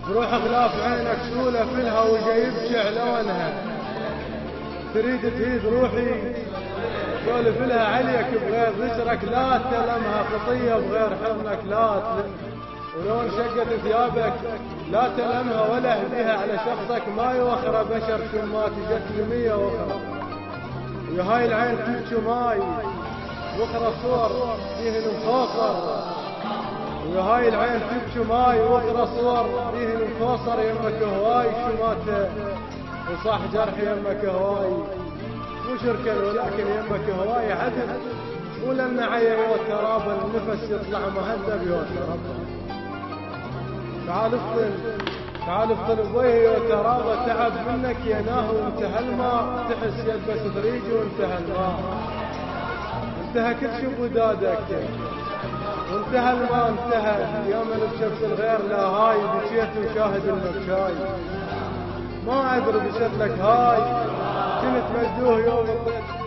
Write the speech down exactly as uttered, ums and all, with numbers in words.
تروح غلاف عينك سولف لها وجايب شعلونها، تريد تهيد روحي سولف لها عليك بغير ذكرك، لا تلمها خطية بغير حضنك، لا تلم ولو انشقت ثيابك لا تلمها ولا اهديها على شخصك، ما يوخر بشر شمات جت لمية وخرة. ويا هاي العين تبكي ماي وخرة صور فيهن مفوصر، ويا هاي العين تبكي ماي وخرة صور فيهن مفوصر، يمك هواي شمات وصح جرح يمك هواي مو شركا ولكن يمك هواي عدل، مو لان عيا يوترابا النفس يطلع مهذب يوترابا. تعال افطن تعال افطن بوجهي يوترابا، تعب منك يا ناهو وانتهى الماء، تحس يلبس ثريجي وانتهى الماء، انتهى كل شي بودادك وانتهى الماء، انتهى يوم بشمس الغير لا هاي بكيت وشاهد المبكاي، ما ادري بشت لك هاي كنت مجدوه يوم الطيب.